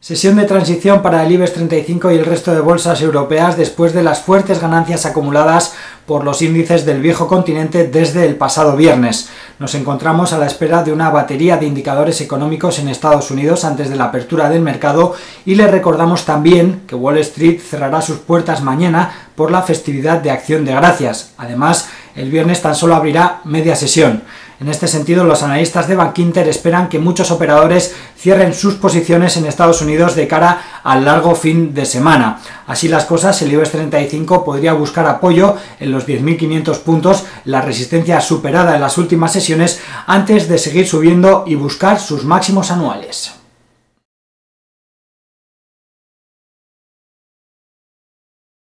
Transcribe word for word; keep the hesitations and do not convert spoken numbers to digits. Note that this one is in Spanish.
Sesión de transición para el IBEX treinta y cinco y el resto de bolsas europeas después de las fuertes ganancias acumuladas por los índices del viejo continente desde el pasado viernes. Nos encontramos a la espera de una batería de indicadores económicos en Estados Unidos antes de la apertura del mercado y les recordamos también que Wall Street cerrará sus puertas mañana por la festividad de Acción de Gracias. Además, el viernes tan solo abrirá media sesión. En este sentido, los analistas de Bankinter esperan que muchos operadores cierren sus posiciones en Estados Unidos de cara al largo fin de semana. Así las cosas, el IBEX treinta y cinco podría buscar apoyo en los diez mil quinientos puntos, la resistencia superada en las últimas sesiones, antes de seguir subiendo y buscar sus máximos anuales.